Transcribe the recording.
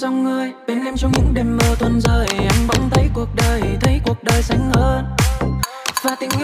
dòng người bên em trong những đêm mơ tuôn rơi, anh bỗng thấy cuộc đời xanh hơn. Và tình